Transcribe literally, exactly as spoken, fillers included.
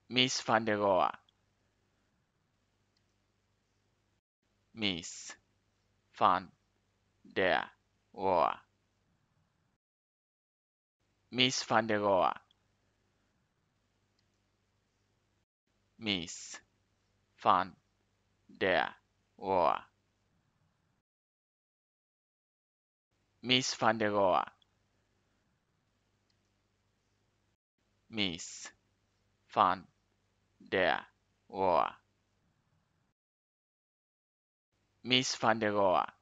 Miss van der Rohe, Miss van der Rohe, Miss van der Rohe, Miss van der Rohe, Miss van der Rohe, Miss van der Rohe, Miss van der Rohe,